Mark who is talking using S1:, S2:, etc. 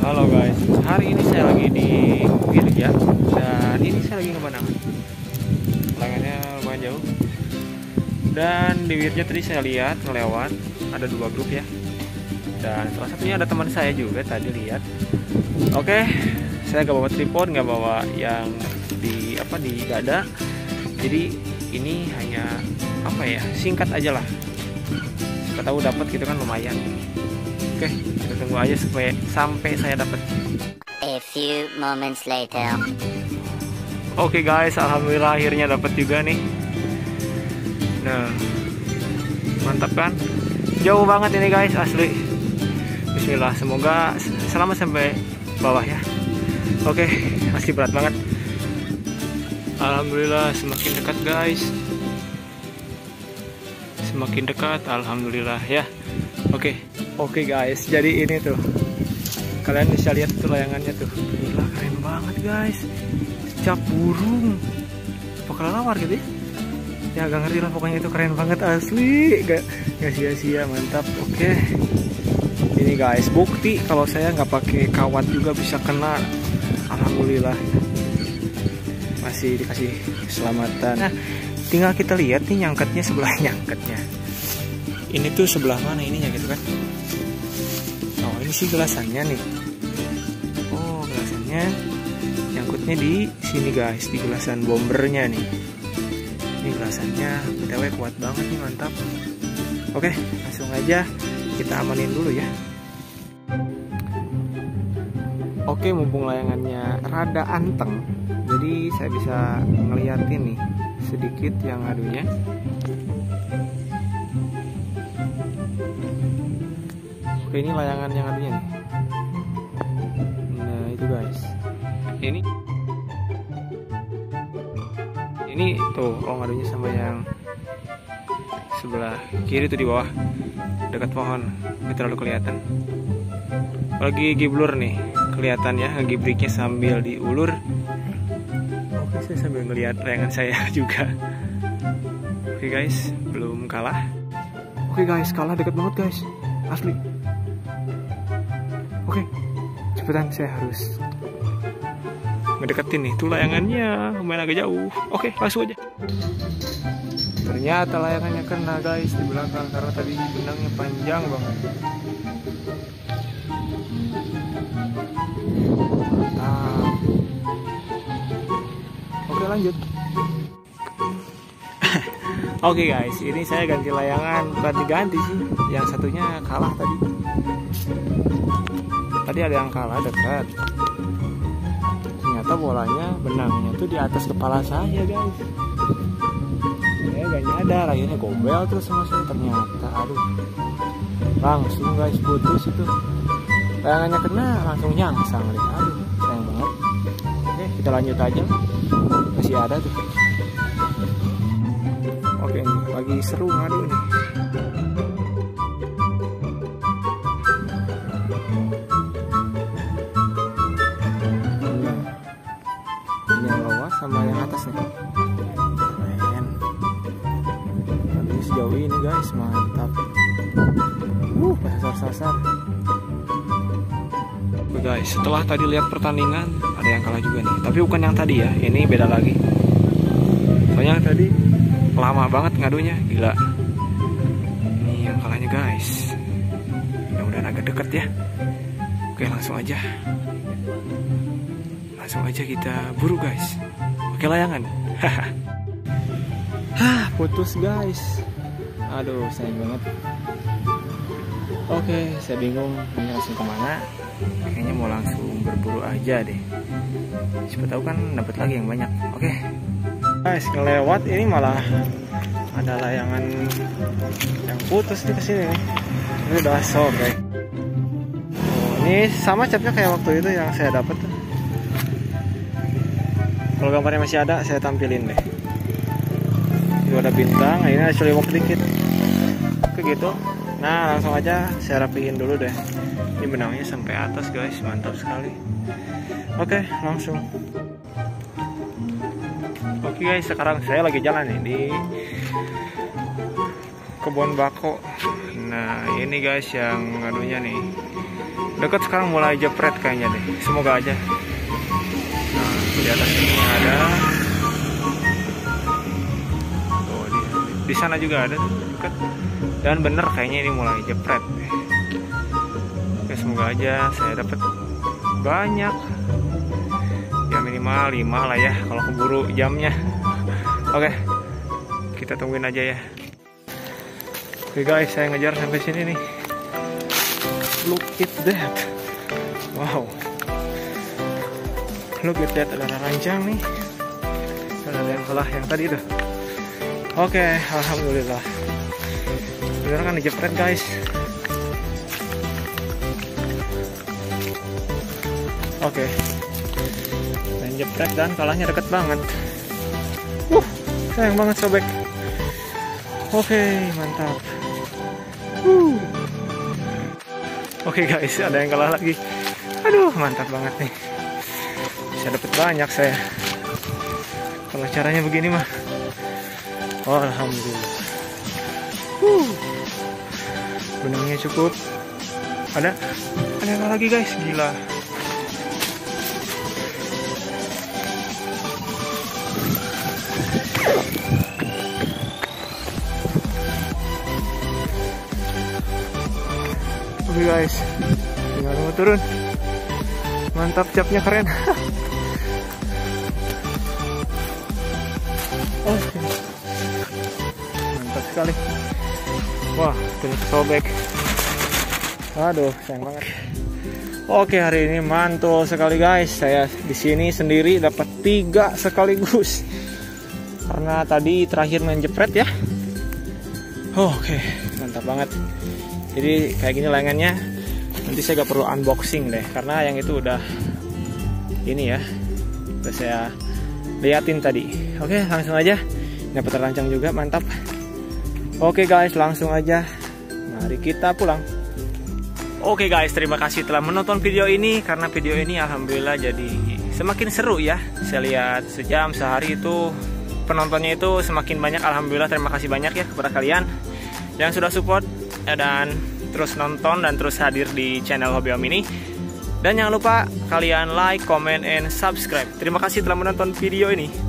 S1: Halo guys, hari ini saya lagi di Wirja dan ini saya lagi ngebenang. Layangannya lumayan jauh. Dan di Wirja tadi saya lihat ngelewat ada 2 grup ya. Dan salah satunya ada teman saya juga tadi lihat. Oke, saya gak bawa tripod, gak bawa yang di dada. Jadi ini hanya singkat aja lah. Siapa tahu dapat gitu kan lumayan. Oke, kita tunggu aja sampai saya dapat.
S2: A few moments later.
S1: Oke guys, alhamdulillah akhirnya dapat juga nih. Nah, mantap kan? Jauh banget ini guys, asli. Bismillah, semoga selamat sampai bawah ya. Oke, asli berat banget. Alhamdulillah semakin dekat guys. Semakin dekat, alhamdulillah ya. Oke guys, jadi ini tuh kalian bisa lihat tuh layangannya tuh. Gila, keren banget guys. Cap burung apa kelelawar gitu ya, gak ngerti lah, pokoknya itu keren banget asli. Gak sia-sia, mantap. Oke, ini guys bukti kalau saya nggak pakai kawat juga bisa kena. Alhamdulillah masih dikasih keselamatan. Nah, tinggal kita lihat nih nyangketnya sebelah nyangketnya. Ini tuh sebelah mana ininya gitu kan? Oh, ini sih gelasannya nih. Oh, gelasannya nyangkutnya di sini guys, di gelasan bombernya nih. Ini gelasannya BTW kuat banget nih, mantap. Oke, langsung aja kita amanin dulu ya. Oke, mumpung layangannya rada anteng, jadi saya bisa ngeliatin nih sedikit yang adunya. Oke, ini layangan yang adunya nih. Nah itu guys, ini tuh ngadunya sama yang sebelah kiri tuh di bawah dekat pohon, nggak terlalu kelihatan. Lagi giblur nih, kelihatan ya ngegibriknya sambil diulur. Oke, saya sambil ngelihat layangan saya juga. Oke guys, belum kalah. Oke guys, kalah deket banget guys, asli. Oke, cepetan, saya harus ngedeketin nih. Tuh layangannya lumayan agak jauh. Oke, langsung aja. Ternyata layangannya kena guys di belakang karena tadi benangnya panjang banget. Mantap. Oke, lanjut. Oke guys, ini saya ganti layangan, bukan diganti sih. Yang satunya kalah tadi. Tadi ada yang kalah dekat. Ternyata bolanya, benangnya tuh di atas kepala saya guys. Saya gak nyadar, akhirnya gobel terus sama saya. Ternyata aduh, langsung guys putus itu. Layangannya kena, langsung nyangsang. Aduh, sayang banget. Oke, kita lanjut aja. Masih ada tuh. Oke, nih lagi seru ngadu nih. Ini yang bawah sama yang atas nih. Keren. Tapi sejauh ini guys, mantap. Sasar. Oke guys, setelah tadi lihat pertandingan, ada yang kalah juga nih. Tapi bukan yang tadi ya, ini beda lagi. Soalnya tadi lama banget ngadunya, gila. Ini yang kalahnya guys. Udah agak deket ya. Oke, langsung aja kita buru guys. Oke, layangan. Putus guys. Aduh, sayang banget. Oke, saya bingung ini langsung kemana. Kayaknya mau langsung berburu aja deh. Siapa tahu kan dapat lagi yang banyak. Oke guys, ngelewat ini malah ada layangan yang putus di kesini nih. Ini udah sobek. Ini sama capnya kayak waktu itu yang saya dapat tuh. Kalau gambarnya masih ada, saya tampilin deh. Ini ada bintang, ini ada celiwok dikit. Oke gitu. Nah, langsung aja saya rapihin dulu deh. Ini benangnya sampai atas guys, mantap sekali. Oke, langsung. Oke guys, sekarang saya lagi jalan nih di kebun bako. Nah ini guys yang ngadunya nih, Dekat sekarang mulai jepret kayaknya deh. Semoga aja. Nah, di atas ini ada. Oh, di sana juga ada tuh dekat. Dan bener kayaknya ini mulai jepret. Oke, semoga aja saya dapat banyak. Ya minimal 5 lah ya kalau keburu jamnya. Oke, kita tungguin aja ya. Oke guys, saya ngejar sampai sini nih. Look at that. Wow. Look at that, ada rancang nih. Dan ada yang kalah yang tadi tuh. Oke, alhamdulillah. Bener kan dijepret guys. Oke. Dan jepret dan kalahnya deket banget. Sayang banget sobek. Oke, mantap. Oke guys, ada yang kalah lagi. Aduh, mantap banget nih. Bisa dapet banyak saya. Kalau caranya begini mah. Oh, alhamdulillah. Benangnya cukup. Ada yang kalah lagi guys, gila. Oke guys, tinggal mau turun. Mantap, capnya keren. Oke. Mantap sekali. Wah, terus sobek. Aduh, sayang banget. Oke, hari ini mantul sekali guys. Saya di sini sendiri dapat 3 sekaligus. Karena tadi terakhir main jepret ya. Oke, mantap banget. Jadi kayak gini layangannya. Nanti saya gak perlu unboxing deh, karena yang itu udah ini ya, udah saya liatin tadi. Oke, langsung aja. Dapat terancang juga, mantap. Oke guys, langsung aja. Mari kita pulang. Oke guys, terima kasih telah menonton video ini. Karena video ini alhamdulillah jadi semakin seru ya. Saya lihat sejam sehari itu penontonnya itu semakin banyak. Alhamdulillah, terima kasih banyak ya kepada kalian yang sudah support dan terus nonton dan terus hadir di channel Hobi Om ini. Dan jangan lupa kalian like, comment, and subscribe. Terima kasih telah menonton video ini.